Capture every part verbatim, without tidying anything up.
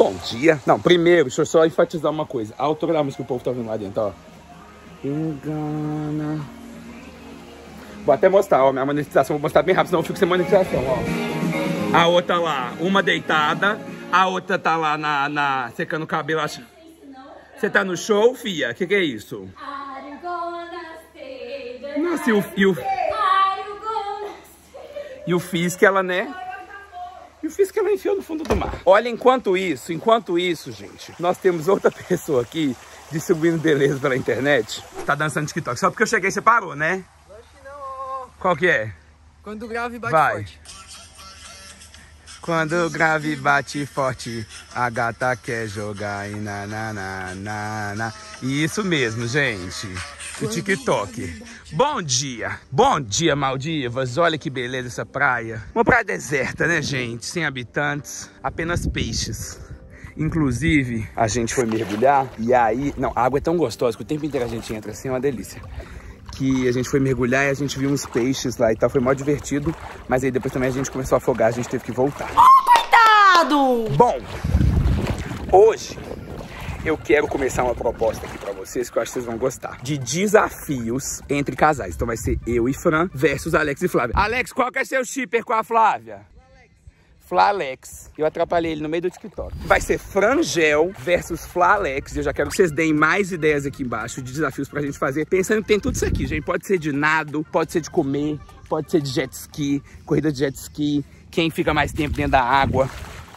Bom dia. Não, primeiro, deixa eu só enfatizar uma coisa. A altura da música que o povo tá ouvindo lá dentro, ó. Engana. Vou até mostrar, ó, minha monetização. Vou mostrar bem rápido, senão eu fico sem monetização, ó. A outra lá, uma deitada. A outra tá lá na, na secando o cabelo. Acho... Você tá no show, fia? O que que é isso? Nossa, e o... E o, e o Fisk, ela, né? E o Fisk, ela enfiou no fundo do mar. Olha, enquanto isso, enquanto isso, gente, nós temos outra pessoa aqui distribuindo beleza pela internet. Tá dançando TikTok. Só porque eu cheguei, você parou, né? Acho que não. Qual que é? Quando o grave bate Vai. forte. Quando o grave bate forte, a gata quer jogar e na na na na na. Isso mesmo, gente. O TikTok. Bom dia. Bom dia, Maldivas. Olha que beleza essa praia. Uma praia deserta, né, gente? Sem habitantes, apenas peixes. Inclusive, a gente foi mergulhar e aí... Não, a água é tão gostosa que o tempo inteiro a gente entra assim, é uma delícia. Que a gente foi mergulhar e a gente viu uns peixes lá e tal, foi mó divertido. Mas aí depois também a gente começou a afogar, a gente teve que voltar. Oh, cuidado! Bom, hoje eu quero começar uma proposta aqui pra vocês que eu acho que vocês vão gostar. De desafios entre casais. Então vai ser eu e Fran versus Alex e Flávia. Alex, qual que é seu shipper com a Flávia? Flalex. Eu atrapalhei ele no meio do TikTok. Vai ser Frangel versus Flalex. Eu já quero que vocês deem mais ideias aqui embaixo de desafios pra gente fazer. Pensando que tem tudo isso aqui, gente. Pode ser de nado, pode ser de comer, pode ser de jet ski, corrida de jet ski. Quem fica mais tempo dentro da água.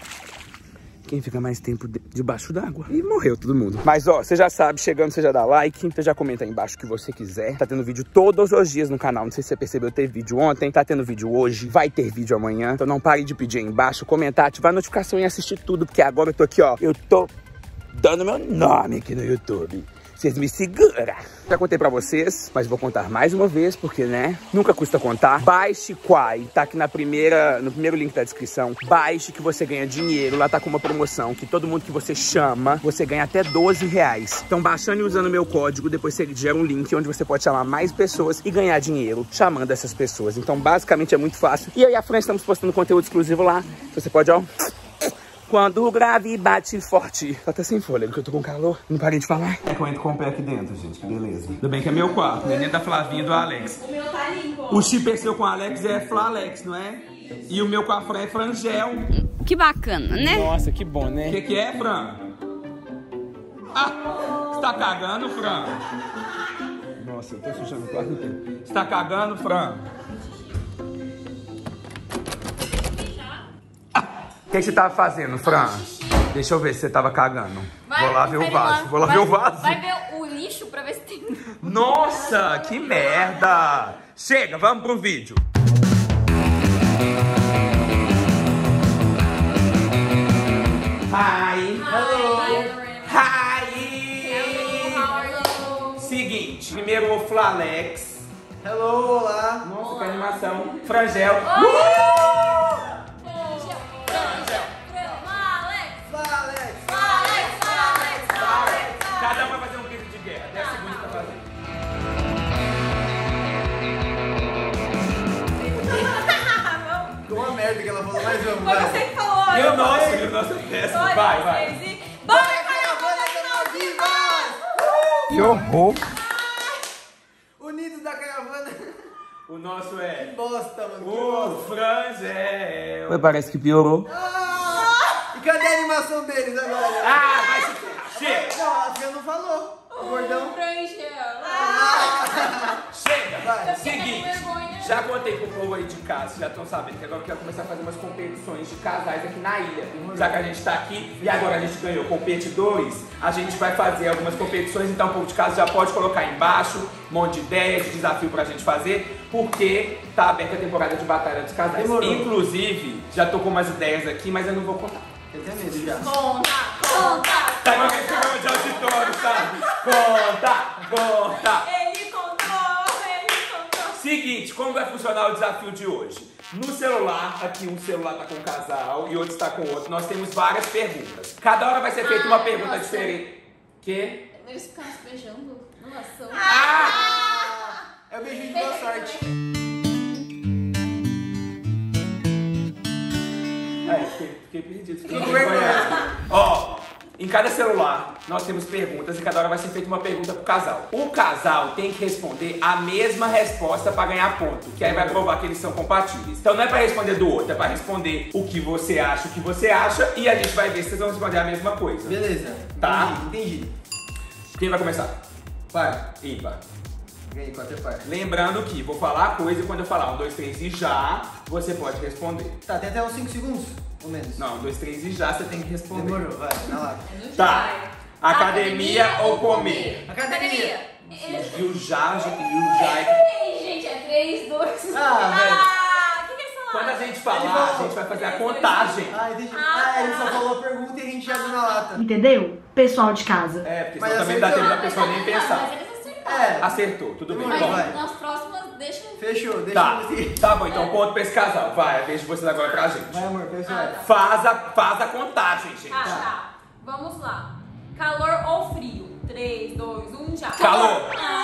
Quem fica mais tempo de, debaixo d'água. E morreu todo mundo. Mas ó, você já sabe, chegando você já dá like, você já comenta aí embaixo o que você quiser. Tá tendo vídeo todos os dias no canal. Não sei se você percebeu, teve vídeo ontem, tá tendo vídeo hoje, vai ter vídeo amanhã. Então não pare de pedir aí embaixo, comentar, ativar a notificação e assistir tudo. Porque agora eu tô aqui, ó, eu tô dando meu nome aqui no YouTube. Vocês me seguram. Já contei pra vocês, mas vou contar mais uma vez, porque, né, nunca custa contar. Baixe Quai, tá aqui na primeira, no primeiro link da descrição. Baixe que você ganha dinheiro. Lá tá com uma promoção que todo mundo que você chama, você ganha até doze reais. Então, baixando e usando o meu código, depois você gera um link onde você pode chamar mais pessoas e ganhar dinheiro chamando essas pessoas. Então, basicamente, é muito fácil. E eu e a Fran estamos postando conteúdo exclusivo lá. Você pode, ó... Quando o grave bate forte. Tá até sem fôlego, que eu tô com calor. Não parei de falar. É que eu entro com o pé aqui dentro, gente. Que beleza. Ainda bem que é meu quarto, né? Dentro da Flavinha e do Alex. O meu tá limpo. O shipper seu com o Alex é Flalex, não é? E o meu com a Fran é Frangel. Que bacana, né? Nossa, que bom, né? O que, que é, Fran? Ah! Você tá cagando, Fran? Nossa, eu tô sujando o quarto inteiro. Você tá cagando, Fran? O que, que você tava fazendo, Fran? Deixa eu ver se você tava cagando. Vai, vou lá ver o vaso. lá. Vou lá vai, ver o vaso. Vai ver o lixo pra ver se tem... Nossa, que merda. Chega, vamos pro vídeo. Hi. Hello. Hi. Hello. Seguinte, primeiro o Flalex. Hello, olá. Nossa, que animação. Frangel. Cada um vai fazer um grito de guerra. dez segundos pra fazer. Ficou uma merda que ela falou, mas vamos, Foi vai. você que falou. E eu o nosso, falei. e o nosso é péssimo. Dois, Vai, vai. três e... Bora, caravana de Maldivas! Que horror. Unidos da caravana. O nosso é... Bosta, mano. Que O bosta. Frangel. Ué, parece que piorou. Ah! E cadê a animação deles agora? Ah, vai se ferrar. Chega. Não, a Fia não falou. O gordão. Chega. Vai. Seguinte. Já contei pro povo aí de casa, já estão sabendo que agora eu quero começar a fazer umas competições de casais aqui na ilha. Já que a gente tá aqui e agora a gente ganhou competidores, a gente vai fazer algumas competições, então o povo de casa já pode colocar aí embaixo um monte de ideias, de desafio pra gente fazer, porque tá aberta a temporada de Batalha dos Casais. Demorou. Inclusive, já tô com umas ideias aqui, mas eu não vou contar. Eu tenho medo já. Conta, conta. Tá igual aquele programa de auditório, sabe? Conta, conta. Ele contou, ele contou. Seguinte, como vai funcionar o desafio de hoje? No celular, aqui um celular tá com um casal e outro está com outro, nós temos várias perguntas. Cada hora vai ser feita uma Ai, pergunta nossa. diferente. Quê? Eles ficaram se beijando na relação. Ah! É o beijinho de boa sorte. Aí, fiquei, fiquei perdido. Fiquei Com envergonhado. Ó, Em cada celular, nós temos perguntas e cada hora vai ser feita uma pergunta pro casal. O casal tem que responder a mesma resposta pra ganhar ponto, que aí vai provar que eles são compatíveis. Então não é pra responder do outro, é pra responder o que você acha, o que você acha, e a gente vai ver se vocês vão responder a mesma coisa. Beleza. Tá. Entendi. entendi. Quem vai começar? Par. Ímpar. Ganhei quatro é par. Lembrando que vou falar a coisa e quando eu falar um, dois, três e já, você pode responder. Tá, tem até uns cinco segundos, ou menos. Não, um, dois, três e já, você tem que responder. Demorou, vai, na lata. Tá. Academia, Academia ou comer? Academia. E o já, e o já é... Ei, gente, é três, dois, um. Ah, velho. Ah, o que que eles falaram? Quando a gente falar, a gente vai fazer a contagem. Ah, entendi. Ah, Ah, ele tá. só falou a pergunta e a gente já deu na lata. Entendeu? Pessoal de casa. É, porque Mas senão também dá acertou. tempo da pessoa nem Não, pensar. mas eles acertaram. É. Acertou, tudo bem. Demorou, Então, vai. Nas próximas, deixa... Fechou, deixa tá, eu ver. tá bom, então ponto pra esse casal. Vai, deixa vocês agora pra gente. Vai, amor, pessoal. Ah, tá. Faz a, faz a contagem, gente. Ah, tá. Vamos lá. Calor ou frio? três, dois, um, já. Calor! Ah.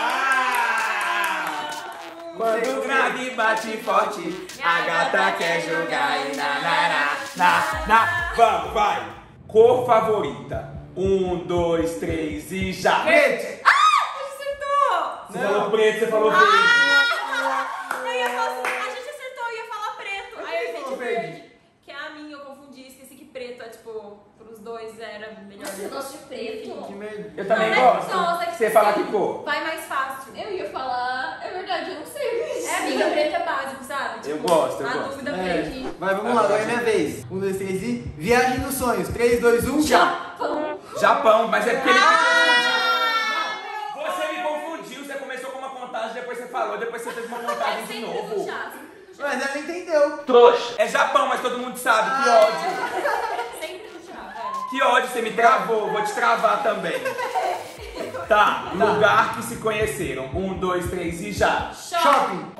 Ah! Quando o grave bate forte, a gata quer jogar e na na na na na. Vamos, vai! Cor favorita? Um, dois, três e já! Preto. Ah, a gente acertou! Você falou preto, você falou verde. Eu ia falar assim, a gente acertou, eu ia falar preto. Aí eu falou entendi verde? verde. Que a minha eu confundi, esqueci que preto é tipo, pros dois era melhor. Você gosta de preto? Que merda. Eu também Não, não é gosto. que gosta, é que Você você- fala que cor? Vai mais fácil. Eu ia falar... É verdade, eu não sei. É, amiga, preto é básico, sabe? Eu gosto, eu a gosto. dúvida É. preto. Vai, vamos lá, agora é minha vez. Um, dois, três e... Viagem dos sonhos. Três, dois, um, já. Japão. Japão, mas é porque ele me Ah! confundiu. Não, você me confundiu. Você começou com uma contagem, depois você falou, depois você fez uma contagem de Sempre novo. no chá, sempre no chá. Mas ela entendeu. Trouxa. É Japão, mas todo mundo sabe. Que ódio. Sempre no chá, velho. Que ódio, você me travou. Vou te travar também. Tá, lugar que se conheceram. Um, dois, três e já. Shopping.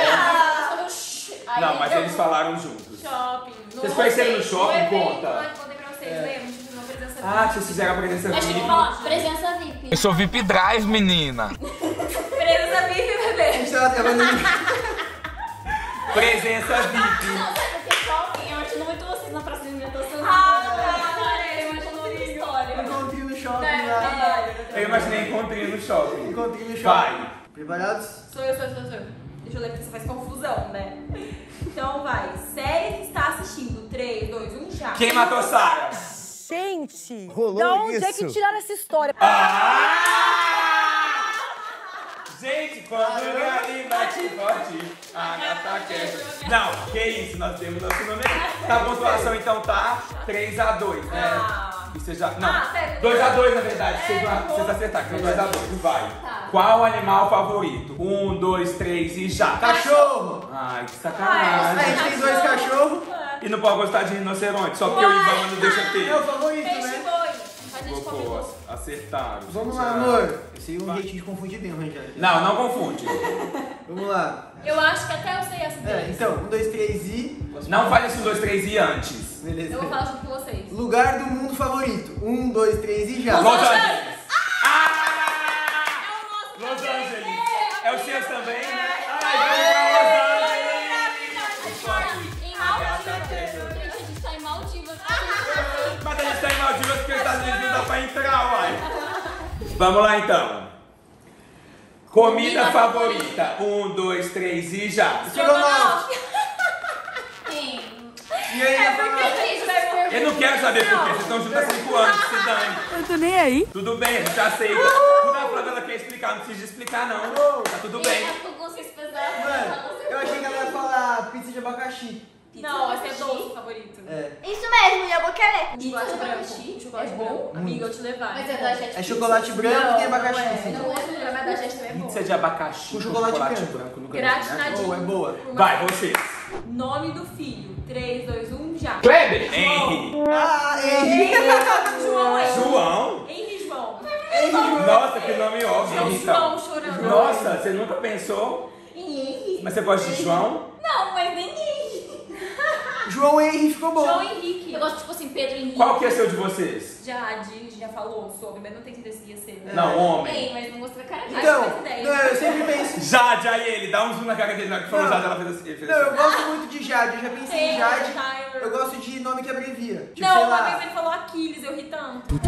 Aí Não, mas eu- eles falaram juntos. Shopping. Vocês conheceram no shopping? evento, Conta. lá que eu contei pra vocês, lembra? A gente fez uma presença Ah, que vocês fizeram a presença Acho que eu V I P. vou falar presença V I P. Eu sou V I P Drive, menina. Presença V I P, A bebê. gente tava trabalhando... Presença V I P. Não, sabe porque shopping? Eu imagino muito vocês na praça de alimentação. Ah, eu imagino muita história. Encontrei no shopping É, lá. trabalho. Eu imaginei encontrei no shopping. Encontrei no shopping. Vai. Preparados? Sou eu, sou eu, sou eu, sou eu. Deixa eu ler porque você faz confusão, né? Então vai. Série que está assistindo. três, dois, um, já. Quem matou Sarah? Gente, Rolou da onde é isso? que tiraram essa história? Ah! Gente, quando o galinho bate forte, a gata quer. Não, que isso, nós temos nosso nome aqui. Tá, a pontuação então tá três a dois, né? Ah. E você já. Não, Ah, sério? dois a dois na verdade, É, vocês, vão- vou- vocês acertaram, então dois a dois, vai. Tá. Qual animal favorito? Um, dois, três e já. Cachorro. Ai, que A sacanagem. gente tem dois cachorros. E não pode gostar de rinoceronte, só porque o Ibama não deixa ter. É o favorito, Peixe né? boi. A gente Pô, combinou. pô, acertaram. Vamos gente. lá, amor. Eu sei um jeitinho de confundir bem, Rangel. Não, não confunde. Vamos lá. Eu acho que até eu sei essa É, deles. então, um, dois, três e... Não fale esse um, dois, três e antes. Beleza. Eu vou falar junto com vocês. Lugar do mundo favorito. Um, dois, três e já. Los Angeles. Ah! É o nosso Los também. Angeles. É o seu também? É. Ai, vamos pra Los Angeles. Em Maldivas. Gente, a gente tá em Maldivas. Mas a gente tá em Maldivas porque os Estados Unidos não dá pra entrar, uai. Vamos lá então. Comida Comida favorita. Um, dois, três e já. Estrogonofe. Sim. E aí, É vai porque lá. a gente vai perguntar. Eu não quero saber por quê. Vocês estão juntos há cinco anos, se dane. Eu tô nem aí. Tudo bem, a gente aceita. Quando a Flávia ela quer explicar, não precisa explicar não. Tá tudo bem. É com vocês pesados. Mano, eu achei que ela ia falar pizza de abacaxi. Não, esse é doce favorito. É. Isso mesmo, e eu vou querer. Um chocolate Pizza de branco. abacaxi? Um chocolate É branco. bom? Amiga, eu te levar. Mas é da Jet É chocolate branco e tem abacaxi Não, em é. cima. Não é chocolate, mas da gente também é bom. Pizza de abacaxi Com chocolate branco. branco. Nunca vi, Gratinadinho. Oh, é boa. Por uma- Vai, você. Nome do filho. três, dois, um, já. Kleber. Henry. Ah, Henrique. João é. João. Henry João. Nossa, que nome óbvio, João então. chorando. Nossa, você nunca pensou? Henrique. Mas você gosta de João? Não, mas nem Henrique. João Henrique ficou bom. João Henrique. Henrique. Eu gosto, tipo assim, Pedro Henrique. Qual que é seu de vocês? Jade, a gente já falou sobre, mas não tem certeza se ia ser. Não, homem. Tem, mas não gostei da cara dele. Então, Acho que faz ideia. não, eu sempre penso. Jade, aí ele, dá um zoom na cara dele, na que falou Não. Jade, ela fez assim. Ele fez Não, eu assim. gosto muito de Jade, eu já pensei em Taylor, Jade. Tyler. Eu gosto de nome que abrevia. Tipo, Não, sei uma lá. vez ele falou Aquiles, eu ri tanto.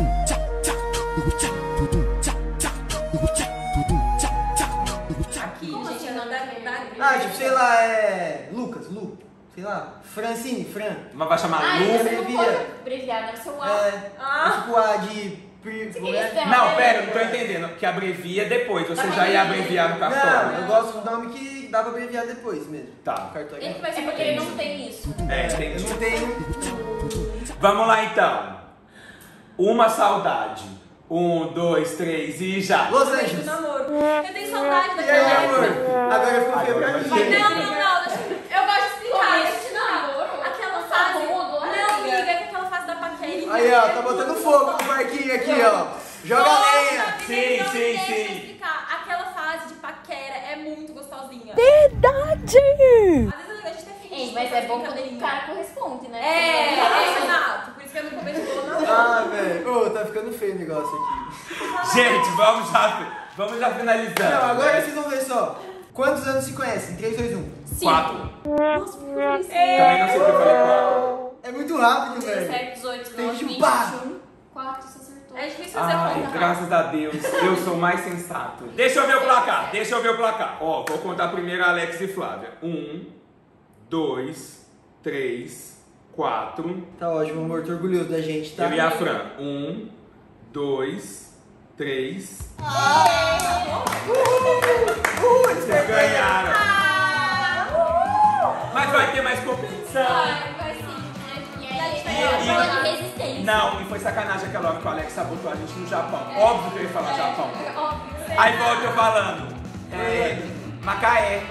Aquiles, gente, é nome da, da Ah, tipo, sei lá, é. Lucas, Lu. Sei lá. Francine, Fran. Mas vai chamar Ah, Lu. você não abrevia. pode abreviar, deve ser o A. É. Ah. É tipo A de. Pri- Você queria né? esperar? Não, pera, não tô entendendo. Que abrevia depois, você já ia abreviar no Não, cartório. eu gosto do nome que dá pra abreviar depois mesmo. Tá. Cartório. Ele vai É ser porque ele não tem isso. É, Eu entendi. não tenho. Vamos lá então. Uma saudade. Um, dois, três e já. Los Beijo Angeles. do namoro. Eu tenho saudade E daquela aí, amor? época. Agora ficou feio pra Agora mim. vai ser. Não, não, não, deixa eu... Eu gosto de explicar. Começo deixa de eu explicar. namoro. Aquela Tá fase... bom, Não, amiga. amiga, é que aquela fase da paquerinha. Aí, ó, é tá botando muito fogo gostosa. no parquinho aqui, ó. Joga Nossa, lenha. amiga, Sim, não, sim, deixa sim. eu explicar. Aquela fase de paquera é muito gostosinha. Verdade! Às vezes a gente até finge. Ei, mas é bom quando o cara corresponde, né? É, Porque- é, exato. Por isso que eu no começo falou não. Ah, velho. Ô, tá ficando feio o negócio aqui. Gente, vamos já, vamos já finalizando. Não, agora vocês vão ver só. Quantos anos se conhecem? três, dois, um. Quatro. Nossa, por isso. Também não sei porque eu falei quatro. É muito rápido, velho. dezessete, dezoito, Tem dezenove, que vinte, chupar. vinte e um, quatro, você acertou. É difícil fazer Ai, conta. graças a Deus, eu sou mais sensato. Deixa eu ver o placar, deixa eu ver o placar. Ó, vou contar primeiro Alex e Flávia. Um, dois, três, quatro. Tá ótimo, amor. Tô orgulhoso da gente, tá? Eu e a Fran. Um, dois, três. Uhul, eles Vocês ganharam. ganharam. Ah, Mas vai ter mais competição. Vai, vai sim, né? E aí a gente vai E- dar e- uma bola de resistência. Não, e foi sacanagem aquela hora que o Alex sabotou a gente no Japão. Óbvio que eu ia falar Japão. É óbvio. Aí volta eu falando. É. Macaé.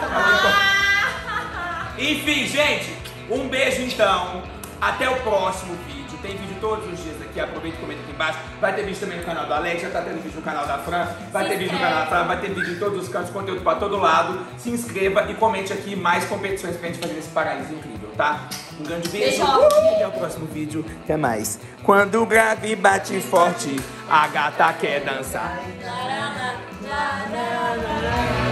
Enfim, gente, um beijo então. Até o próximo vídeo. Tem vídeo todos os dias aqui. Aproveita e comenta aqui embaixo. Vai ter vídeo também no canal do Alex. Já tá tendo vídeo no canal da Fran. Vai Se ter vídeo no inscreve. canal da Fran. Vai ter vídeo em todos os cantos. Conteúdo pra todo lado. Se inscreva e comente aqui mais competições pra gente fazer nesse paraíso incrível, tá? Um grande beijo. Beijo. Uh, até o próximo vídeo. Até mais. Quando o grave bate forte, a gata quer dançar. Larana, larana, larana.